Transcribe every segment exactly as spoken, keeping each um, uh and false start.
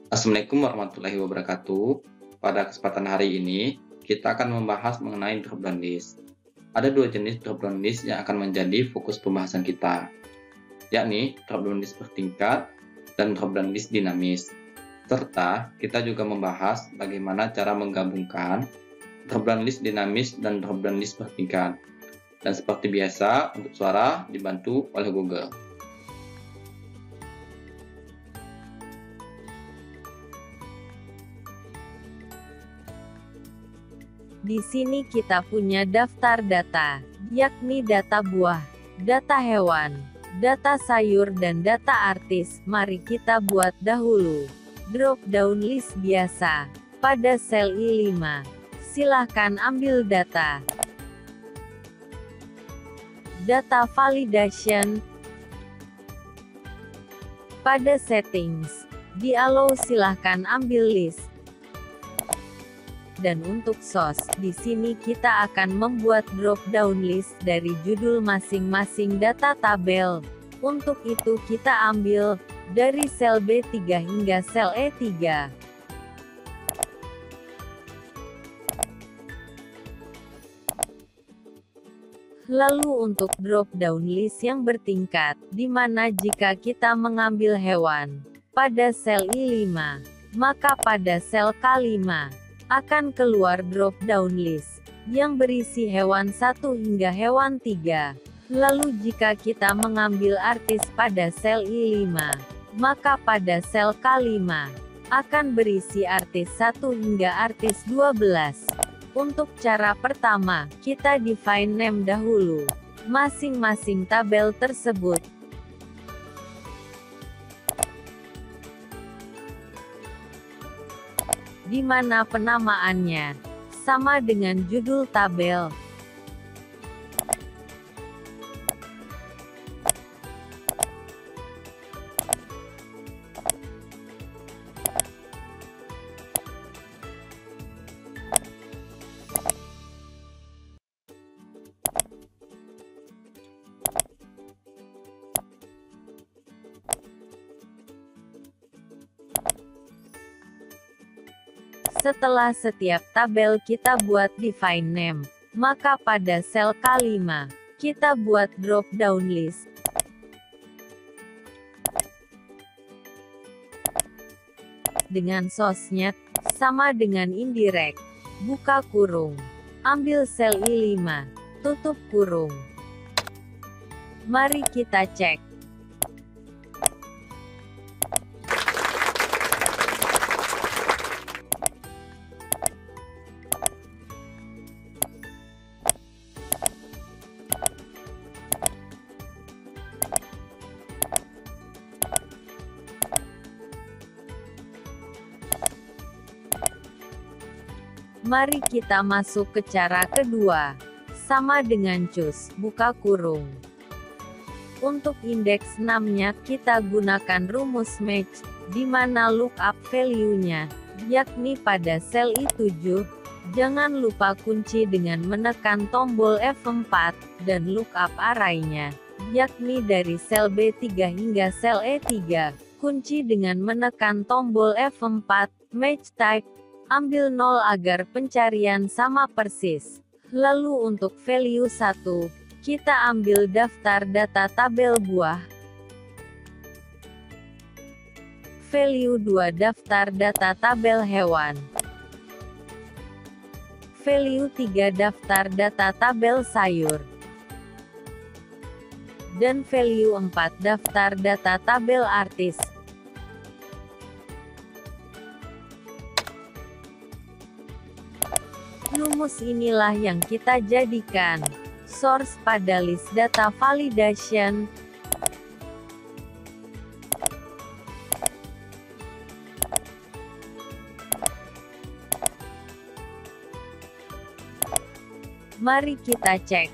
Assalamualaikum warahmatullahi wabarakatuh. Pada kesempatan hari ini, kita akan membahas mengenai drop down list. Ada dua jenis drop down list yang akan menjadi fokus pembahasan kita, yakni drop down list bertingkat dan drop down list dinamis. Serta kita juga membahas bagaimana cara menggabungkan drop down list dinamis dan drop down list bertingkat. Dan seperti biasa, untuk suara dibantu oleh Google. Di sini kita punya daftar data, yakni data buah, data hewan, data sayur dan data artis. Mari kita buat dahulu drop down list biasa. Pada sel I lima, silahkan ambil data. Data validation. Pada settings, di allow silahkan ambil list. Dan untuk source, di sini kita akan membuat drop down list dari judul masing-masing data tabel. Untuk itu kita ambil dari sel B tiga hingga sel E tiga. Lalu untuk drop down list yang bertingkat, di mana jika kita mengambil hewan pada sel I lima, maka pada sel K lima akan keluar drop down list yang berisi hewan satu hingga hewan tiga. Lalu jika kita mengambil artis pada sel I lima, maka pada sel K lima akan berisi artis satu hingga artis dua belas. Untuk cara pertama, kita define name dahulu masing-masing tabel tersebut. Di mana penamaannya sama dengan judul tabel. Setelah setiap tabel kita buat define name, maka pada sel K lima, kita buat drop down list. Dengan source-nya, sama dengan indirect. Buka kurung. Ambil sel I lima, tutup kurung. Mari kita cek. Mari kita masuk ke cara kedua. Sama dengan choose, buka kurung. Untuk indeks enam-nya kita gunakan rumus match, di mana lookup value-nya, yakni pada sel I tujuh. Jangan lupa kunci dengan menekan tombol F empat, dan lookup array-nya, yakni dari sel B tiga hingga sel E tiga. Kunci dengan menekan tombol F empat, match type. Ambil nol agar pencarian sama persis. Lalu untuk value satu, kita ambil daftar data tabel buah. Value dua daftar data tabel hewan. Value tiga daftar data tabel sayur. Dan value empat daftar data tabel artis. Rumus inilah yang kita jadikan source pada list data validation. Mari kita cek.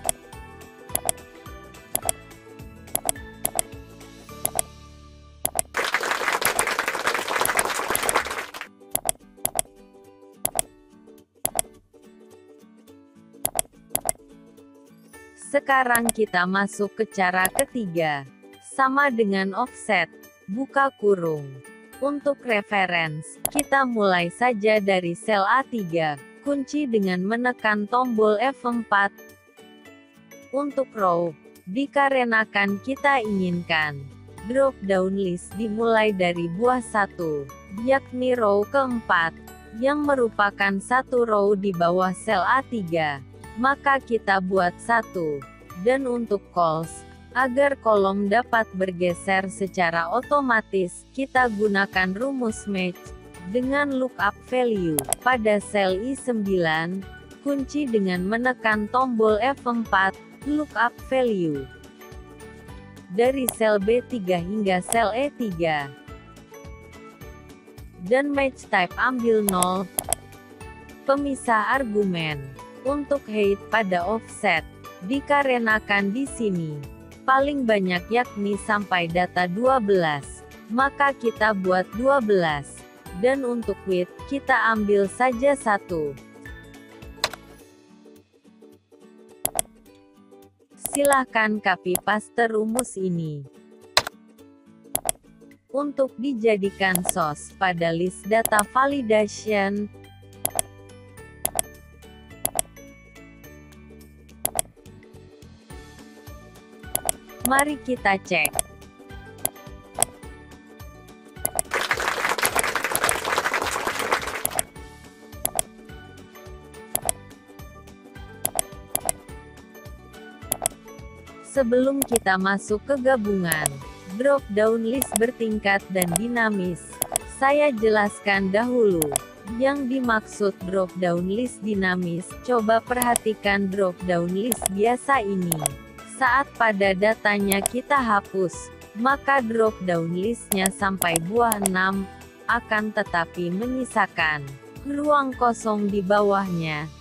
Sekarang kita masuk ke cara ketiga. Sama dengan offset. Buka kurung. Untuk reference, kita mulai saja dari sel A tiga, kunci dengan menekan tombol F empat. Untuk row, dikarenakan kita inginkan drop down list dimulai dari buah satu, yakni row keempat, yang merupakan satu row di bawah sel A tiga, maka kita buat satu. Dan untuk calls, agar kolom dapat bergeser secara otomatis, kita gunakan rumus match, dengan lookup value, pada sel I sembilan, kunci dengan menekan tombol F empat, lookup value. Dari sel B tiga hingga sel E tiga. Dan match type ambil nol. Pemisah argumen. Untuk height pada offset, dikarenakan di sini paling banyak yakni sampai data dua belas, maka kita buat dua belas. Dan untuk width, kita ambil saja satu. Silahkan copy paste rumus ini untuk dijadikan source pada list data validation. Mari kita cek. Sebelum kita masuk ke gabungan drop down list bertingkat dan dinamis, saya jelaskan dahulu yang dimaksud drop down list dinamis. Coba perhatikan drop down list biasa ini. Saat pada datanya kita hapus, maka drop down listnya sampai buah enam, akan tetapi menyisakan ruang kosong di bawahnya.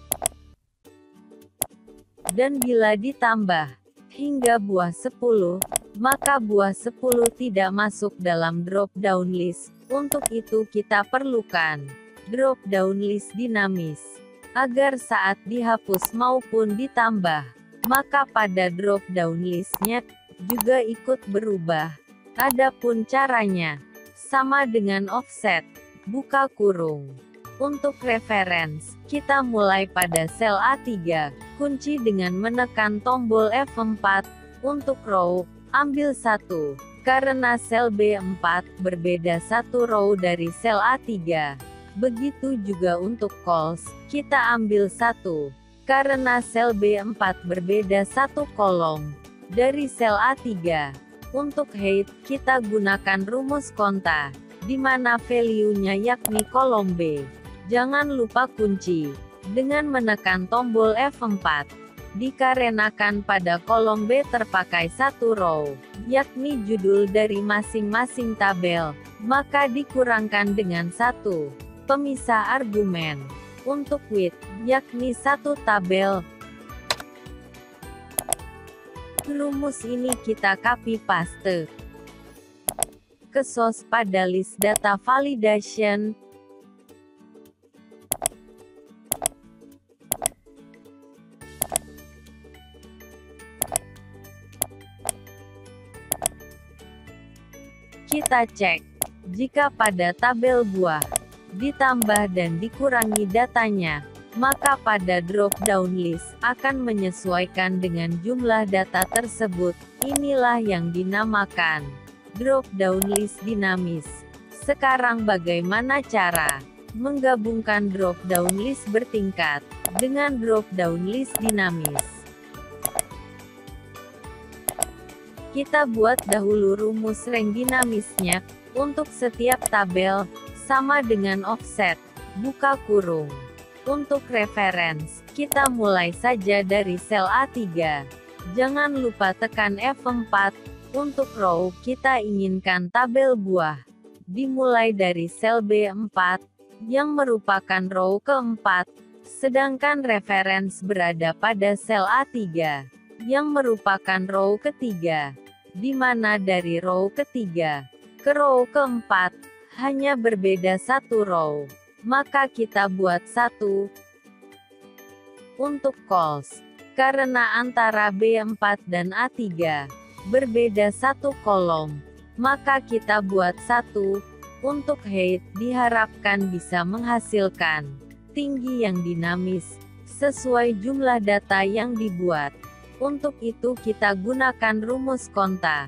Dan bila ditambah hingga buah sepuluh, maka buah sepuluh tidak masuk dalam drop down list. Untuk itu kita perlukan drop down list dinamis, agar saat dihapus maupun ditambah, maka pada drop down listnya juga ikut berubah. Adapun caranya, sama dengan offset, buka kurung. Untuk reference, kita mulai pada sel A tiga, kunci dengan menekan tombol F empat. Untuk row, ambil satu, karena sel B empat berbeda satu row dari sel A tiga. Begitu juga untuk calls, kita ambil satu, karena sel B empat berbeda satu kolom dari sel A tiga. Untuk height, kita gunakan rumus konta, di mana value-nya yakni kolom B. Jangan lupa kunci dengan menekan tombol F empat. Dikarenakan pada kolom B terpakai satu row, yakni judul dari masing-masing tabel, maka dikurangkan dengan satu pemisah argumen. Untuk width, yakni satu tabel. Rumus ini kita copy paste ke source pada list data validation. Kita cek, jika pada tabel buah ditambah dan dikurangi datanya, maka pada drop down list akan menyesuaikan dengan jumlah data tersebut. Inilah yang dinamakan drop down list dinamis. Sekarang bagaimana cara menggabungkan drop down list bertingkat dengan drop down list dinamis? Kita buat dahulu rumus rank dinamisnya. Untuk setiap tabel, sama dengan offset, buka kurung. Untuk reference, kita mulai saja dari sel A tiga. Jangan lupa tekan F empat. Untuk row, kita inginkan tabel buah dimulai dari sel B empat, yang merupakan row keempat, sedangkan reference berada pada sel A tiga, yang merupakan row ketiga, di mana dari row ketiga ke row keempat hanya berbeda satu row, maka kita buat satu. Untuk calls, karena antara B empat dan A tiga berbeda satu kolom, maka kita buat satu. Untuk height diharapkan bisa menghasilkan tinggi yang dinamis, sesuai jumlah data yang dibuat. Untuk itu kita gunakan rumus konta.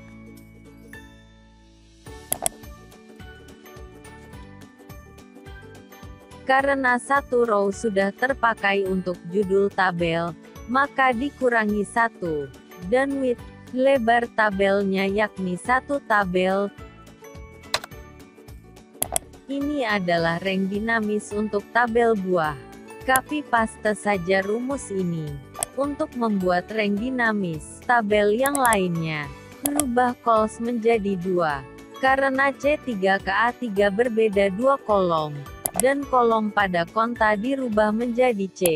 Karena satu row sudah terpakai untuk judul tabel, maka dikurangi satu, dan width, lebar tabelnya yakni satu tabel. Ini adalah rank dinamis untuk tabel buah. Copy paste saja rumus ini. Untuk membuat rank dinamis tabel yang lainnya, rubah cols menjadi dua. Karena C tiga ke A tiga berbeda dua kolom, dan kolom pada konta dirubah menjadi C.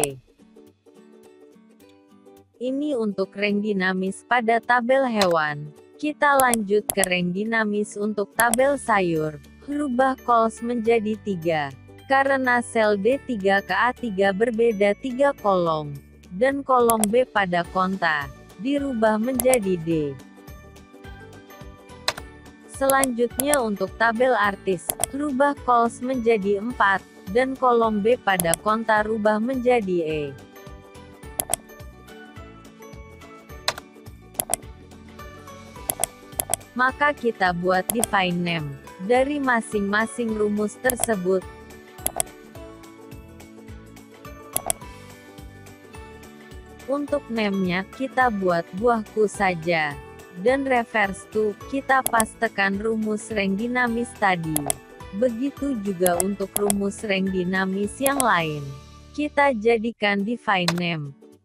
Ini untuk rank dinamis pada tabel hewan. Kita lanjut ke rank dinamis untuk tabel sayur. Rubah cols menjadi tiga. Karena sel D tiga ke A tiga berbeda tiga kolom, dan kolom B pada konta dirubah menjadi D. Selanjutnya untuk tabel artis, rubah cols menjadi empat, dan kolom B pada konta rubah menjadi E. Maka kita buat define name dari masing-masing rumus tersebut. Untuk name-nya kita buat buahku saja. Dan reverse to, kita pastekan rumus rank dinamis tadi. Begitu juga untuk rumus rank dinamis yang lain. Kita jadikan define name.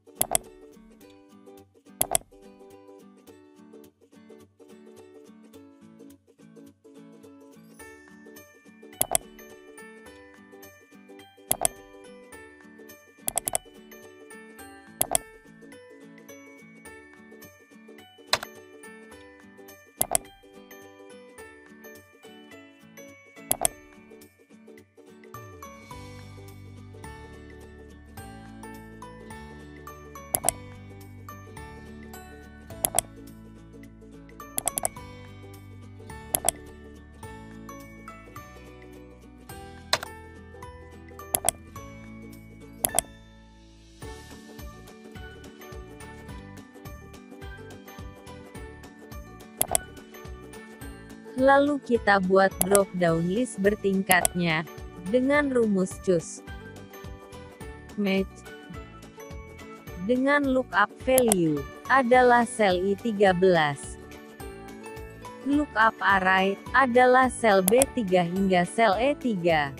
Lalu kita buat drop down list bertingkatnya, dengan rumus choose match. Dengan lookup value, adalah sel I tiga belas. Lookup array, adalah sel B tiga hingga sel E tiga.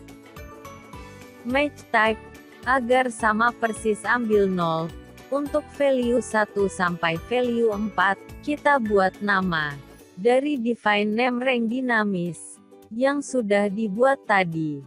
Match type, agar sama persis ambil nol. Untuk value satu sampai value empat, kita buat nama dari define name rank dinamis yang sudah dibuat tadi.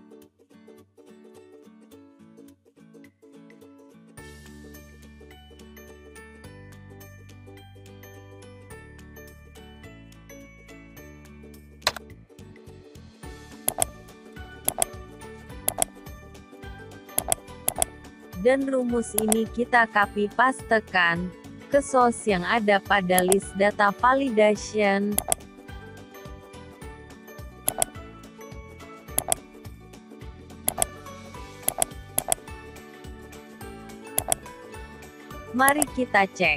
Dan rumus ini kita copy pastekan ke source yang ada pada list data validation. Mari kita cek.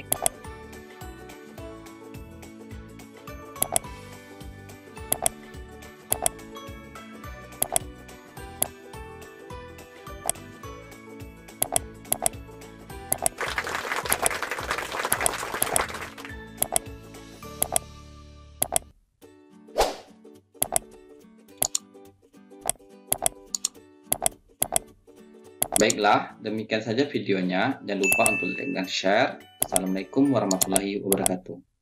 Baiklah, demikian saja videonya. Jangan lupa untuk like dan share. Assalamualaikum warahmatullahi wabarakatuh.